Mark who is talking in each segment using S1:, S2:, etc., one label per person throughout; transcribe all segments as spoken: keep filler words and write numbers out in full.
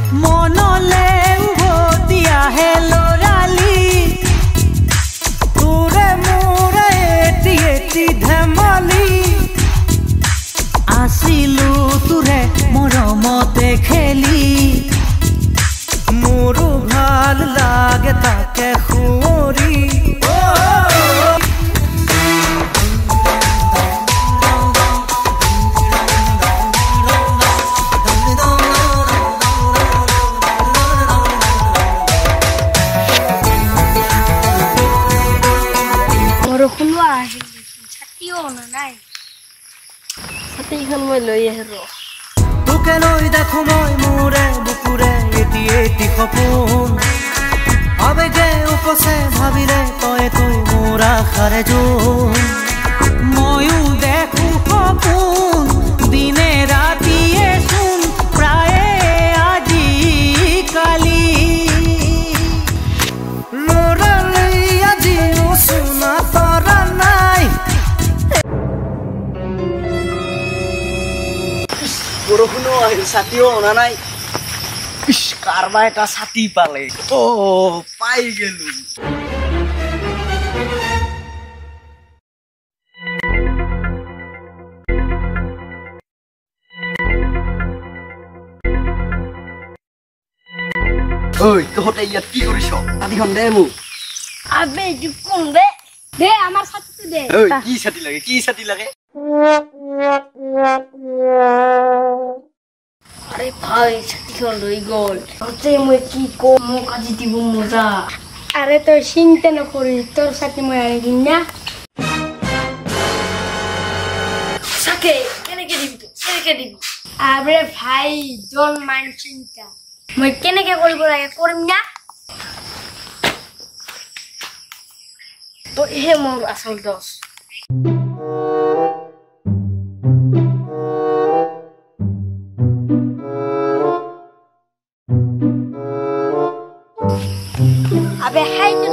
S1: মনলে উভতি আহে লৰালি তোৰে মোৰে এটি এটি ধেমালি আছিলো তোৰে মৰমতে খেলি মোৰো ভাল লাগে তাকে সুঁৱৰি তোকে লৈ দেখো মই মোৰে বুকুৰে এটি এটি সপোন আবেগে উপচে ভাবিলে তই তুই মোৰ আশাৰে জোন ময়ো দেখো সপোন দিনে ৰাতিয়ে চোন প্ৰায়ে আজি কালি লৰালি আজিও চোনা তৰা নাই বৰষুণো আহিল ছাতিও অনা নাই ইস কারবা এটা ছাতি পালে ও পাই গেল ওই তোহতে ইয়াত কি কৰিছ ছাতিখন দে মোক
S2: আবে কি কোন দে দে আমার ছাতি দে
S1: ওই কি ছাতি লাগে কি ছাতি লাগে
S2: আরে ভাই ছাতিখন রই গল আতে মই কি কো মোক আজি দিব মজা আরে তো চিন্তা না করি তোর সাথে মই আনি দিন না সাকে কেনে কে দিব কেনে কে দিব আরে ভাই ডোন্ট মাইন্ড চিন্তা মই কেনে কে করিব লাগে করিম না তো হে মোর আসল দোষ আবে হাই তো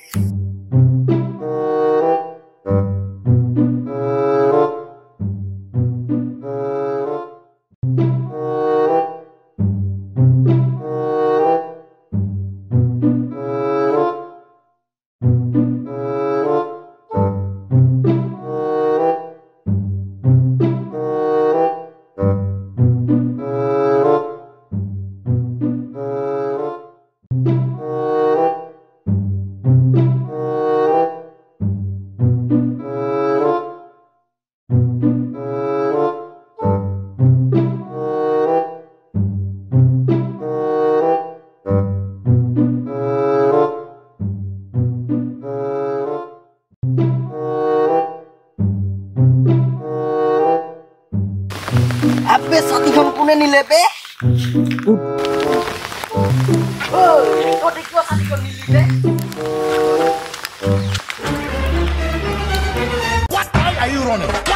S2: আবে ছাতিখন কোনে নিলে বে ও তোতে কি ছাতিখন নিলি বে
S3: What are you running?